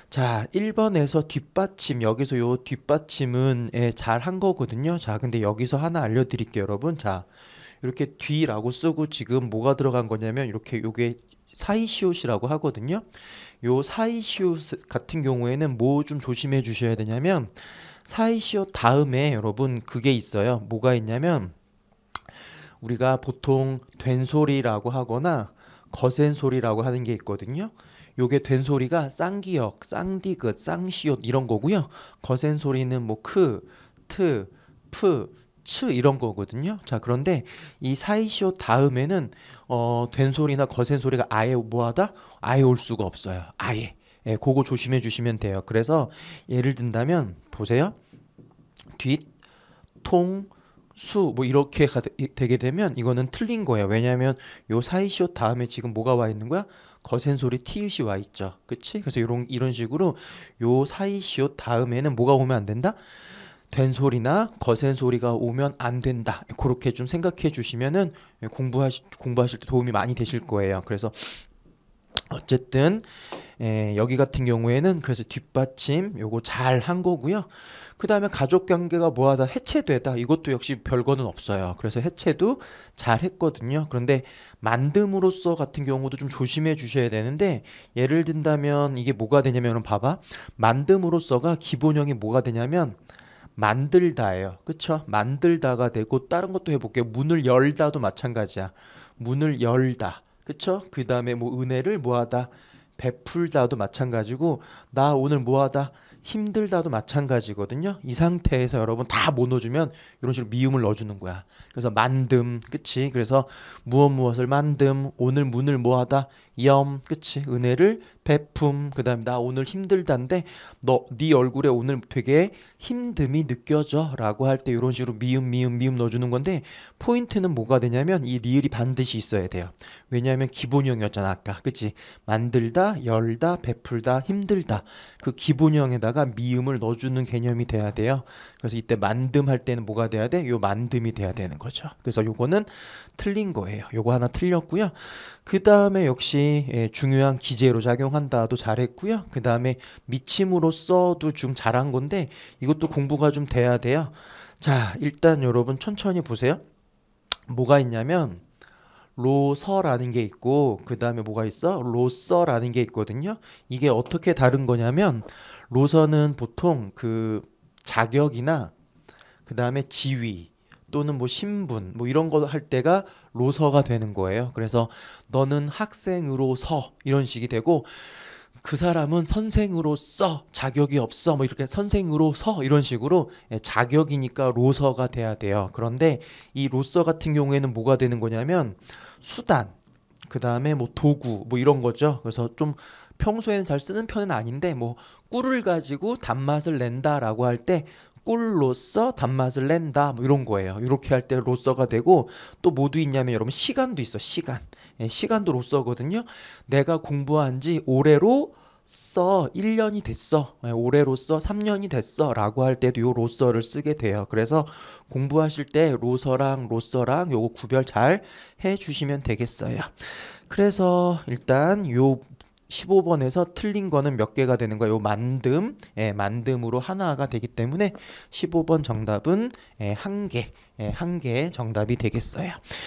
자, 1번에서 뒷받침, 여기서 요 뒷받침은 잘 한 거거든요. 자, 근데 여기서 하나 알려드릴게요, 여러분. 자, 이렇게 뒤라고 쓰고 지금 뭐가 들어간 거냐면 이렇게 요게 사이시옷이라고 하거든요. 요 사이시옷 같은 경우에는 뭐 좀 조심해 주셔야 되냐면 사이시옷 다음에 여러분 그게 있어요. 뭐가 있냐면 우리가 보통 된소리라고 하거나 거센소리라고 하는 게 있거든요. 요게 된소리가 쌍기역, 쌍디귿, 쌍시옷 이런 거고요. 거센소리는 뭐 크, 트, 프, 츠 이런 거거든요. 자, 그런데 이 사이시옷 다음에는 된소리나 거센소리가 아예 뭐하다? 아예 올 수가 없어요. 아예. 예, 그거 조심해 주시면 돼요. 그래서 예를 든다면 보세요. 뒷, 통, 수 뭐 이렇게 되게 되면 이거는 틀린 거예요. 왜냐하면 요 사이시옷 다음에 지금 뭐가 와 있는 거야? 거센 소리 티읕이 와 있죠. 그치? 그래서 이런 식으로 요 사이시옷 다음에는 뭐가 오면 안 된다? 된 소리나 거센 소리가 오면 안 된다. 그렇게 좀 생각해 주시면은 공부하실 때 도움이 많이 되실 거예요. 그래서 어쨌든 여기 같은 경우에는 그래서 뒷받침 요거 잘 한 거고요. 그 다음에 가족관계가 뭐하다 해체되다 이것도 역시 별거는 없어요. 그래서 해체도 잘 했거든요. 그런데 만듦으로써 같은 경우도 좀 조심해 주셔야 되는데 예를 든다면 이게 뭐가 되냐면 봐봐. 만듦으로써가 기본형이 뭐가 되냐면 만들다예요. 그쵸? 만들다가 되고 다른 것도 해볼게요. 문을 열다도 마찬가지야. 문을 열다. 그쵸? 그 다음에 뭐 은혜를 뭐하다 베풀다도 마찬가지고 나 오늘 뭐하다 힘들다도 마찬가지거든요. 이 상태에서 여러분 다 못 넣어주면 이런 식으로 미음을 넣어주는 거야. 그래서 만듦, 그치? 그래서 무엇을 만듦, 오늘 문을 뭐하다, 염, 그치? 은혜를 베품, 그 다음에 나 오늘 힘들다인데 네 얼굴에 오늘 되게 힘듦이 느껴져 라고 할 때 이런 식으로 미음 넣어주는 건데 포인트는 뭐가 되냐면 이 리을이 반드시 있어야 돼요. 왜냐하면 기본형이었잖아 아까, 그치? 만들다, 열다, 베풀다, 힘들다 그 기본형에다가 미음을 넣어주는 개념이 돼야 돼요. 그래서 이때 만듦 할 때는 뭐가 돼야 돼? 요 만듦이 돼야 되는 거죠. 그래서 요거는 틀린 거예요. 요거 하나 틀렸고요. 그 다음에 역시 중요한 기제로 작용한다도 잘했고요. 그 다음에 미침으로써도 좀 잘한 건데 이것도 공부가 좀 돼야 돼요. 자, 일단 여러분 천천히 보세요. 뭐가 있냐면 로서라는 게 있고 그 다음에 뭐가 있어? 로서라는 게 있거든요. 이게 어떻게 다른 거냐면 로서는 보통 그 자격이나 그 다음에 지위 또는 뭐 신분 뭐 이런 거 할 때가 로서가 되는 거예요. 그래서 너는 학생으로서 이런 식이 되고 그 사람은 선생으로서 자격이 없어 뭐 이렇게 선생으로서 이런 식으로 자격이니까 로서가 돼야 돼요. 그런데 이 로서 같은 경우에는 뭐가 되는 거냐면 수단 그 다음에 뭐 도구 뭐 이런 거죠. 그래서 좀 평소에는 잘 쓰는 편은 아닌데 뭐 꿀을 가지고 단맛을 낸다라고 할 때 꿀로써 단맛을 낸다 뭐 이런 거예요. 이렇게 할 때 로서가 되고 또 뭐도 있냐면 여러분 시간도 있어. 시간. 시간도 로서거든요. 내가 공부한 지 올해로 써 1년이 됐어. 올해로써 3년이 됐어 라고 할 때도 요 로서를 쓰게 돼요. 그래서 공부하실 때 로서랑 로서랑 요거 구별 잘 해주시면 되겠어요. 그래서 일단 요 15번에서 틀린 거는 몇 개가 되는 거예요? 요 만듦, 만듦으로 하나가 되기 때문에 15번 정답은 한 개 정답이 되겠어요.